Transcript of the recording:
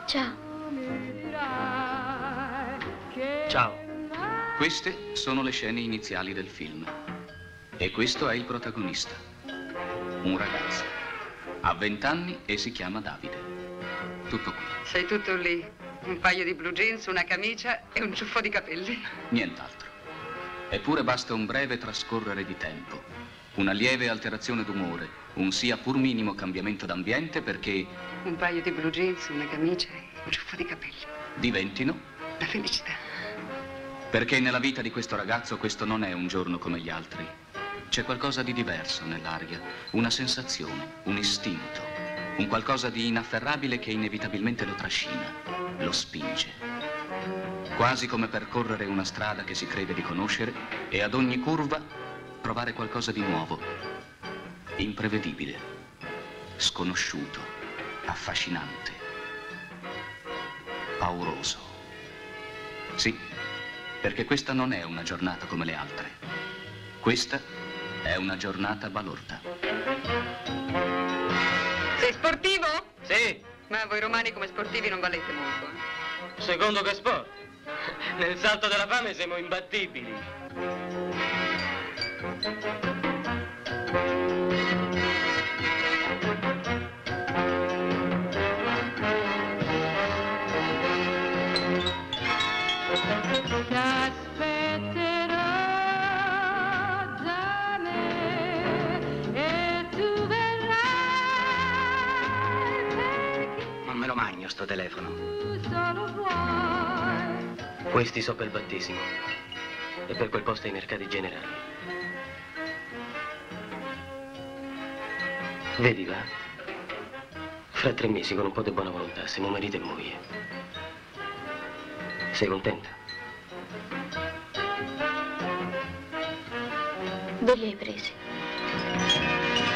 Ciao. Ciao. Queste sono le scene iniziali del film. E questo è il protagonista. Un ragazzo. Ha 20 anni e si chiama Davide. Tutto qui. Sei tutto lì. Un paio di blue jeans, una camicia e un ciuffo di capelli. Nient'altro. Eppure basta un breve trascorrere di tempo, una lieve alterazione d'umore, un sia pur minimo cambiamento d'ambiente perché... Un paio di blue jeans, una camicia e un ciuffo di capelli. Diventino... La felicità. Perché nella vita di questo ragazzo questo non è un giorno come gli altri. C'è qualcosa di diverso nell'aria, una sensazione, un istinto, un qualcosa di inafferrabile che inevitabilmente lo trascina, lo spinge. Quasi come percorrere una strada che si crede di conoscere e ad ogni curva provare qualcosa di nuovo, imprevedibile, sconosciuto, affascinante, pauroso. Sì, perché questa non è una giornata come le altre. Questa è una giornata balorda. Sei sportivo? Sì. Ma voi romani come sportivi non valete molto. Secondo che sport? Nel salto della fame siamo imbattibili. Ti aspetterò da me e tu verrai perché Non me lo magno sto telefono. tu solo vuoi. Questi so per il battesimo e per quel posto ai mercati generali. Vedi va? Fra 3 mesi con un po' di buona volontà siamo marito e moglie. Sei contenta? Dove li hai presi?